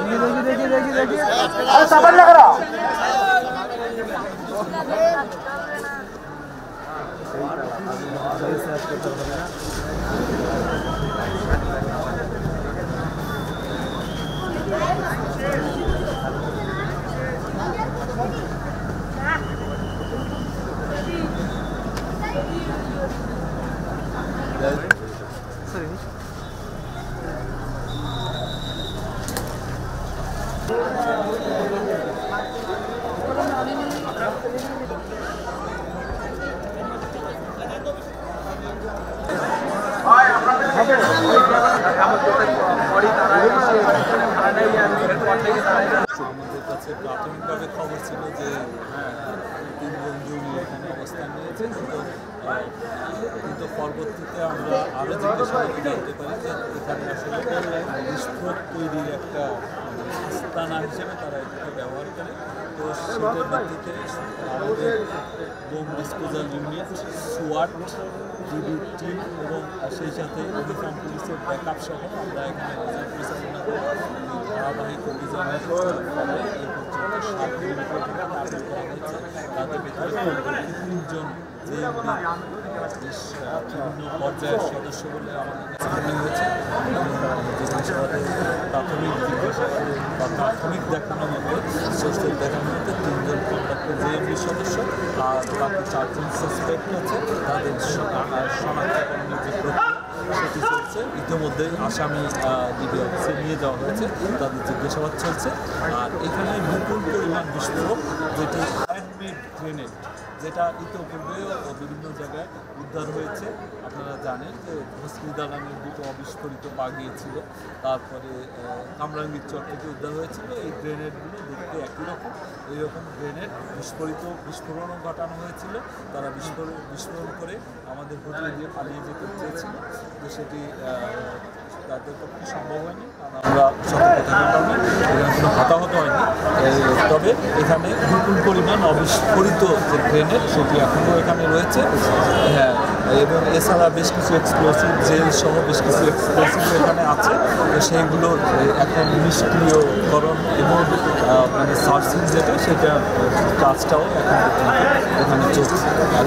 আমাদের কাছে প্রাথমিকভাবে খবর ছিল যে তিনজন জঙ্গি এখানে অবস্থান নিয়েছে, কিন্তু পরবর্তীতে আমরা আরও জিজ্ঞাসাবাদ জানতে পারি যে এখানে আসলে বিস্ফোরক তৈরির একটা আস্তানা হিসেবে তারা এটাকে ব্যবহার করে। তো সেটার ভিত্তিতে আমাদের বোম ডিসপোজাল ইউনিট, সোয়াট, ডিবি টিম এবং সেই সাথে ইউনিফর্ম পুলিশের ব্যাকআপ সহ আমরা এখানে অভিযান পরিচালনা করি। ধারাবাহিক অভিযানের ফলে এই পর্যন্ত 7 কিলোমিটার আটক করা হয়েছে। তাদের ভেতরে 3জন যে বিভিন্ন পর্যায়ের সদস্য বলে আমাদের কাছে হয়েছে। জিজ্ঞাসাবাদে প্রাথমিক দেখানো মতো সোর্সের দেখানো মতো 3জন কন্ট্রাক্টের জেএমবি সদস্য আর বাকি 4জন সাসপেক্ট আছে। তাদের শনাক্তকরণের যে প্রক্রিয়া সেটি চলছে। ইতিমধ্যেই আসামি ডিবি অফিসে নিয়ে যাওয়া হয়েছে, তাদের জিজ্ঞাসাবাদ চলছে। আর এখানে বিপুল পরিমাণ বিস্ফোরক, যেটি হ্যান্ডমেড গ্রেনেড, যেটা ইতিপূর্বেও বিভিন্ন জায়গায় উদ্ধার হয়েছে। আপনারা জানেন যে হসপিদালানের দুটো অবিস্ফোরিত পা গিয়েছিল, তারপরে কামরাঙ্গীর চর থেকে উদ্ধার হয়েছিল। এই গ্রেনেডগুলো দেখতে একই রকম, এইরকম গ্রেনেড বিস্ফোরণও ঘটানো হয়েছিল। তারা বিস্ফোরণ করে আমাদের হোটেলে দিয়ে পালিয়ে যেতে চেয়েছিল, তো সেটি তাদের পক্ষে সম্ভব হয়নি। আমরা সতর্কতার কারণে এখানে কোনো হতাহত হয়নি, তবে এখানে বিপুল পরিমাণ অবিস্ফোরিত যে গ্রেনেড সেটি এখনও এখানে রয়েছে। হ্যাঁ, এবং এছাড়া বেশ কিছু এক্সপ্লোসিভ জেল সহ বেশ কিছু এক্সপ্লোসিভ এখানে আছে। তো সেইগুলোর এখন নিষ্ক্রিয়করণ এবং মানে সার্চিং যেটা, সেটা কাজটাও এখন এখানে চলছে।